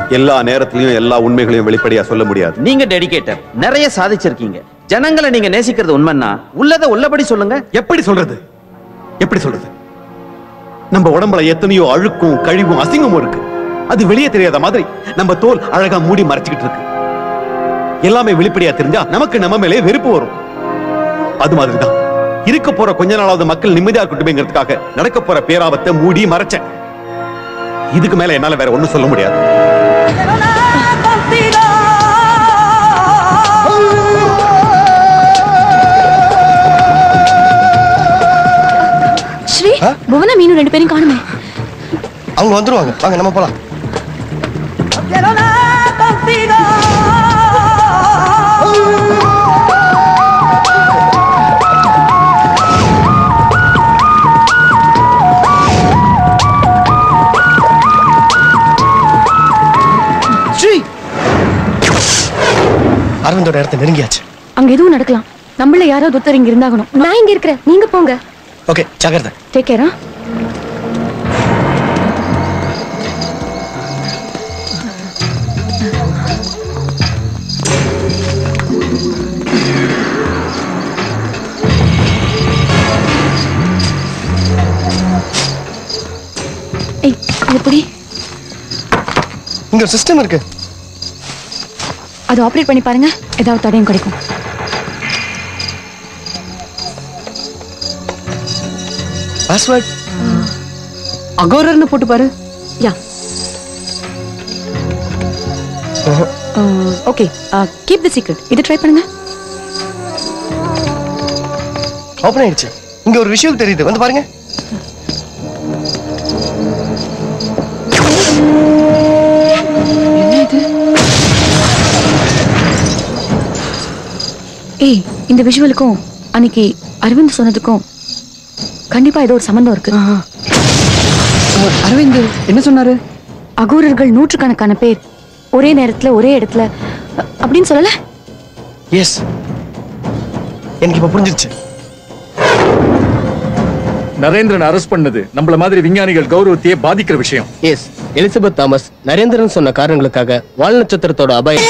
எல்லா நேரத்திலையும் எல்லா உண்மைகளையும் வெளிப்படையா சொல்ல முடியாது. நீங்க டெடிகேட்டர், நிறைய சாதிச்சிருக்கீங்க. ஜனங்களை நீங்க நேசிக்கிறது உண்மைன்னா உள்ளத உள்ளபடி சொல்லுங்க. எப்படி சொல்றது? எப்படி சொல்றது? நம்ம உடம்புல எத்தனையோ அழுக்கும் கழிவும் அசிங்கமும் இருக்கு. அது வெளியே தெரியாத மாதிரி நம்ம தோல் அழகா மூடி மறைச்சுக்கிட்டு இருக்கு. எல்லாமே வெளிப்படையா தெரிஞ்சா நமக்கு நம்ம மேலே வெறுப்பு வரும். அது மாதிரிதான் இருக்க போற கொஞ்ச நாளாவது மக்கள் நிம்மதியா இருக்கட்டுமேங்கிறதுக்காக நடக்க போற பேராபத்தை மூடி மறைச்சேன். இதுக்கு மேல என்னால வேற ஒண்ணும் சொல்ல முடியாது. ஸ்ரீ, புவனா மீனு ரெண்டு பேரும் காணுமே. அவங்க வந்துருவாங்க, வாங்க நம்ம போலாம். அரவிந்தோட இடத்தை நெருங்கியாச்சு. அங்க எதுவும் நடக்கலாம். நம்மள யாராவது ஒருத்தர் இங்க இருந்தாகணும். நான் இங்க இருக்கிறேன், நீங்க போங்க. ஓகே, ஜாகிரதை. Take care. ஏய், எப்படி? இங்க ஒரு சிஸ்டம் இருக்கு. அது ஆபரேட் பண்ணி பாருங்க, ஏதாவது தடயம் கிடைக்கும். பாஸ்வேர்ட் அகோரர்னு போட்டு பாரு. Yeah. Okay, keep the secret. இதை ட்ரை பண்ணுங்க. ஓபன் ஆயிடுச்சு. இங்க ஒரு விஷயம் தெரியுது, வந்து பாருங்க. என்ன இது? ஏய், இந்த விஷுவலுக்கும் அன்னைக்கு அரவிந்த் சொன்னதுக்கும் கண்டிப்பா ஏதோ ஒரு சம்பந்தம் இருக்கு. அரவிந்த் என்ன சொன்னாரு? அகோரர்கள் நூற்றுக்கணக்கான பேர் ஒரே நேரத்துல ஒரே இடத்துல அப்படின்னு சொல்லல? எஸ், எனக்கு இப்ப புரிஞ்சிருச்சு. நரேந்திரன் அரெஸ்ட் பண்ணது நம்மள மாதிரி விஞ்ஞானிகள் கௌரவத்தையே பாதிக்கிற விஷயம். எஸ், எலிசபெத் தாமஸ் நரேந்திரன் சொன்ன காரணங்களுக்காக வால் நட்சத்திரத்தோட அபாயம்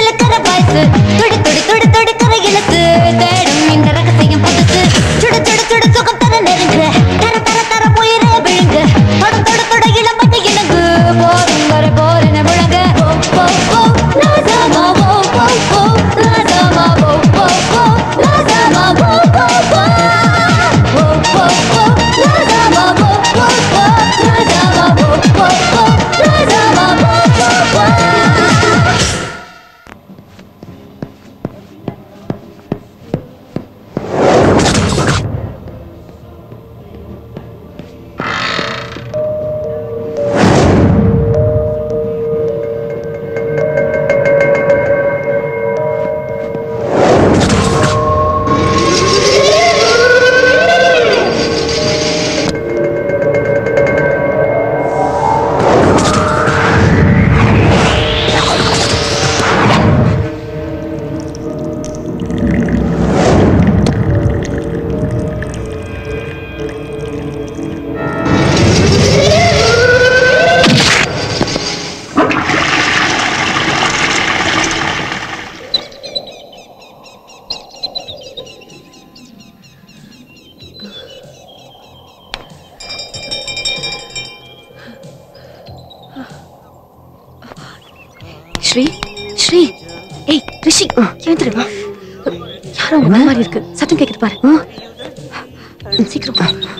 ஸ்ரீ, ஸ்ரீ, ஏய் ரிஷி, எழுந்துரு. யாரோ உங்க மாதிரி இருக்கு, சத்தம் கேக்குது பாரு. சீக்கிரம்.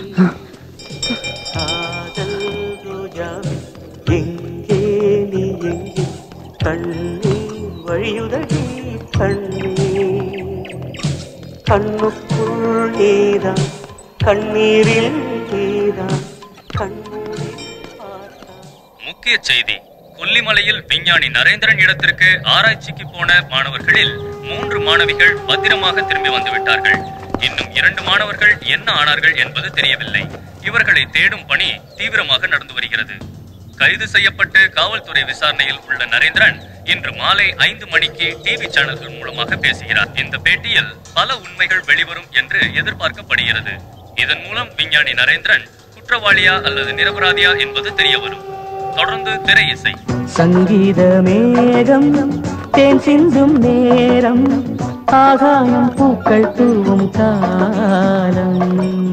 கண்ணுக்குள் நீதான், கண்ணீரில் நீதான். முக்கிய செய்தி: கொல்லிமலையில் விஞ்ஞானி நரேந்திரன் இடத்திற்கு ஆராய்ச்சிக்கு போன மாணவர்களில் 3 மாணவிகள் பத்திரமாக திரும்பி வந்துவிட்டார்கள். இன்னும் 2 மாணவர்கள் என்ன ஆனார்கள் என்பது தெரியவில்லை. இவர்களை தேடும் பணி தீவிரமாக நடந்து வருகிறது. கைது செய்யப்பட்டு காவல்துறை விசாரணையில் உள்ள நரேந்திரன் இன்று மாலை 5 மணிக்கு டிவி சேனல்கள் மூலமாக பேசுகிறார். இந்த பேட்டியில் பல உண்மைகள் வெளிவரும் என்று எதிர்பார்க்கப்படுகிறது. இதன் மூலம் விஞ்ஞானி நரேந்திரன் குற்றவாளியா அல்லது நிரபராதியா என்பது தெரிய வரும். தொடர்ந்து திரை இசை. சங்கீத மேகம் தேன் சிந்தும் நேரம், ஆகாயம் பூக்கள் தூவும் காலம்.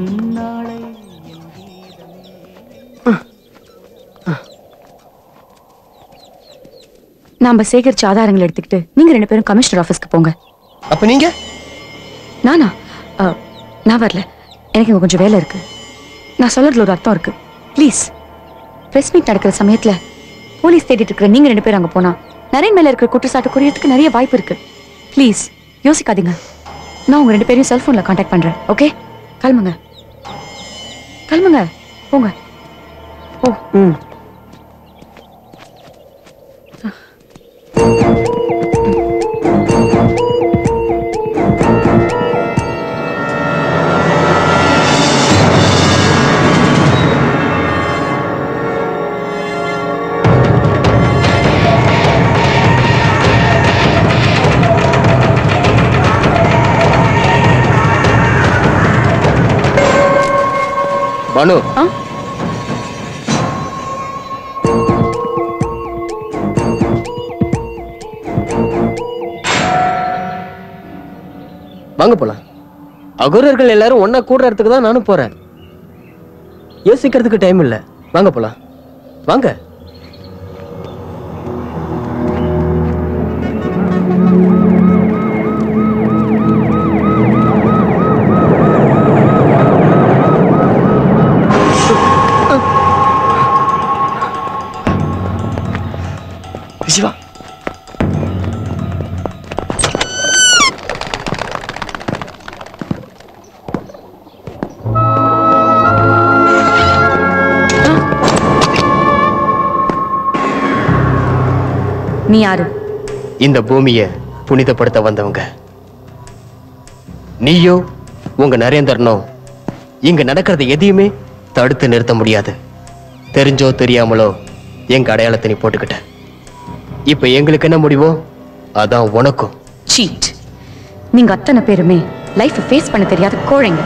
நாம சேகரிச்ச ஆதாரங்களை எடுத்துக்கிட்டு நீங்க 2 பேரும் கமிஷனர் ஆபீஸ்க்கு போங்க. அப்ப நீங்க? நானா? நான் வரல. எனக்கு இங்க கொஞ்சம் வேலை இருக்கு. நான் சொல்றதுல ஒரு அர்த்தம் இருக்கு. ப்ளீஸ். பிரஸ் மீட் நடக்கிற சமயத்துல போலீஸ் தேடிட்டு இருக்கிற நீங்க 2 பேரும் அங்க போனா நரேன் மேல இருக்கிற குற்றச்சாட்டு குறையறதுக்கு நிறைய வாய்ப்பு இருக்கு. ப்ளீஸ் யோசிக்காதீங்க. நான் உங்க 2 பேரையும் செல்போன்ல கான்டாக்ட் பண்றேன். ஓகே? கிளம்புங்க. கிளம்புங்க. போங்க. ஓ. பானு, வாங்க போலாம். அகோரர்கள் எல்லாரும் ஒன்னா கூடுற இடத்துக்கு தான் நானும் போறேன். யோசிக்கிறதுக்கு டைம் இல்ல. வாங்க போலாம். வாங்க. சிவா, நீ யாரு? இந்த பூமியை புனிதப்படுத்த வந்தவங்க. நீயோ உங்க நரேந்திரனோ இங்க நடக்கிறது எதையுமே தடுத்து நிறுத்த முடியாது. தெரிஞ்சோ தெரியாமலோ எங்க அடையாளத்தை நீ போட்டுக்கிட்ட. இப்ப எங்களுக்கு என்ன முடிவோ அதான் உனக்கும். சீட். நீங்க அத்தனை பேருமே லைஃப் ஃபேஸ் பண்ண தெரியாத கோழைங்க.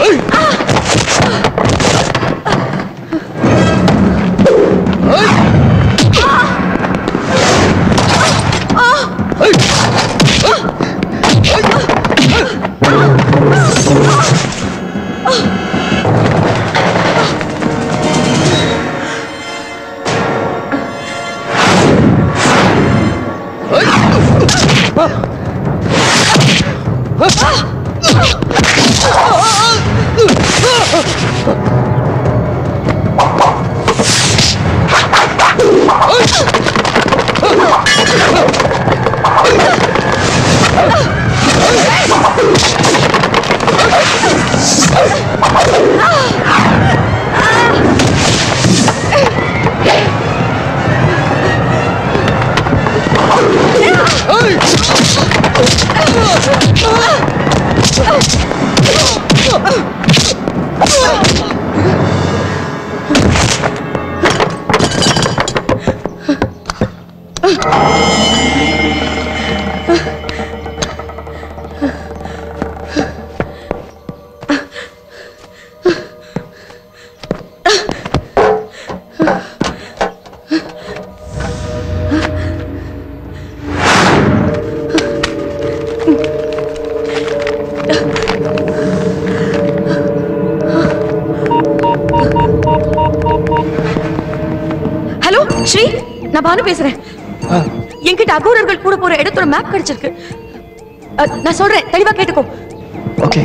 ஸ்ரீ, நான் பானு பேசுறேன். என்கிட்ட அகோரர்கள் கூட போற இடத்தோட மேப் கிடைச்சிருக்கு. நான் சொல்றேன், தெளிவா கேட்டுக்கோ. Okay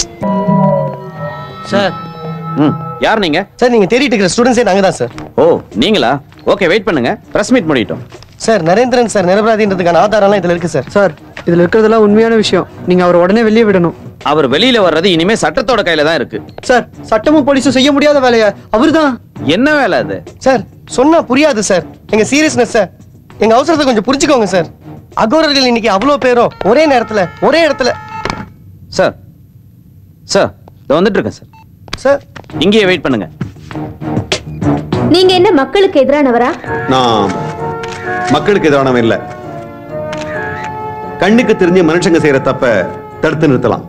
sir. யார் நீங்க? சார், நீங்க தேடிட்டு இருக்கிற ஸ்டூடெண்ட்ஸே நாங்க தான் சார். ஓ, நீங்களா? ஓகே, வெயிட் பண்ணுங்க. பிரஸ் மீட் முடிட்டோம். சார், நரேந்திரன் சார் நிரபராதின்றதுக்கான ஆதாரம்லாம் இதுல இருக்கு சார். சார், இதுல இருக்கிறதெல்லாம் உண்மையான விஷயம். நீங்க அவர் உடனே வெளியே விடணும். அவர் வெளியில வர்றது இனிமே சட்டத்தோட கையில தான் இருக்கு. சார், சட்டமும் போலீஸும் செய்ய முடியாத வேலையை அவர்தான். என்ன வேலை அது? சார், சொன்னா புரியாது சார். எங்க சீரியஸ்னஸ் சார், எங்க அவசரத்தை கொஞ்சம் புரிஞ்சுக்கோங்க சார். அகோரர்கள் இன்னைக்கு அவ்வளவு பேரும் ஒரே நேரத்துல ஒரே இடத்துல. சார், சார், வந்துட்டு இருக்கேன் சார். சார், இங்கேயே வெயிட் பண்ணுங்க. நீங்க என்ன மக்களுக்கு எதிரானவரா? நான் மக்களுக்கு எதிரானவன் இல்ல. கண்ணுக்கு தெரிஞ்ச மனுஷங்க செய்யற தப்ப தடுத்து நிறுத்தலாம்.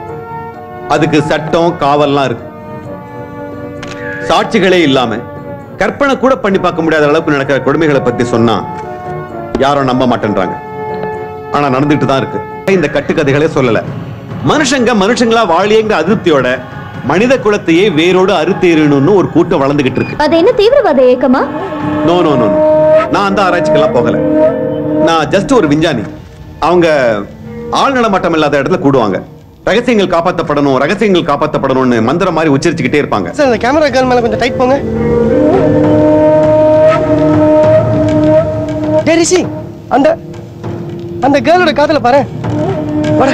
அதுக்கு சட்டம் காவல்லாம் இருக்கு. சாட்சிகளே இல்லாம கற்பனை கூட பண்ணி பார்க்க முடியாத அளவுக்கு நடக்கிற கொடுமைகளை பத்தி சொன்னா யாரும் நம்ப மாட்டேன்றாங்க. ஆனா நடந்துட்டு தான் இருக்கு. இந்த கட்டுக்கதைகளே சொல்லல. மனுஷங்களா வாழியங்கிற அதிருப்தியோட மனித குலத்தையே வேரோடு அறுத்தேறணும்னு ஒரு கூட்டம் வளர்ந்துகிட்டு இருக்கு. அது என்ன தீவிரவாத இயக்கமா? நோ நோ நோ, நான் அந்த ஆராய்ச்சிக்கெல்லாம் போகல. நான் ஜஸ்ட் ஒரு விஞ்ஞானி. அவங்க ஆள் நடமாட்டம் இல்லாத இடத்துல கூடுவாங்க. ரகசியங்கள் காப்பாற்றப்படணும்னு மந்திரம் மாதிரி உச்சரிச்சுக்கிட்டே இருப்பாங்க. சார் இந்த கேமரா கேர்ள் மேல கொஞ்சம் டைட் போங்க. டேய் ரிஷி, அந்த கேர்ளோட காதல பாரு. வாடா.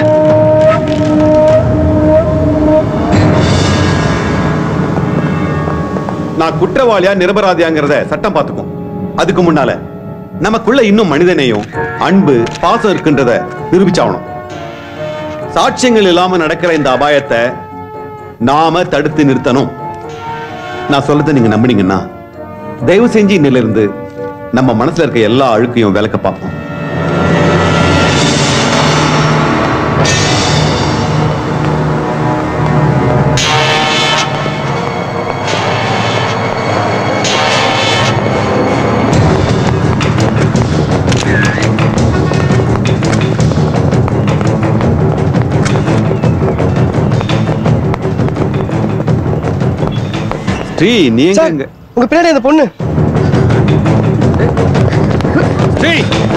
நான் குற்றவாளியா நிரபராதியாங்கிறத சட்டம் பார்த்துக்கும். அதுக்கு முன்னால நமக்குள்ள இன்னும் மனிதனையும் அன்பு பாசம் இருக்குன்றத நிரூபிச்சாகணும். சாட்சியங்கள் இல்லாம நடக்கிற இந்த அபாயத்தை நாம தடுத்து நிறுத்தணும். நான் சொல்றதை நீங்க நம்பினீங்கன்னா தயவு செஞ்சு இன்னிலிருந்து நம்ம மனசுல இருக்க எல்லா அழுக்கையும் விலக்க பார்ப்போம். ஸ்ரீ, நீங்க உங்க பின்னாடி அந்த பொண்ணு. ஸ்ரீ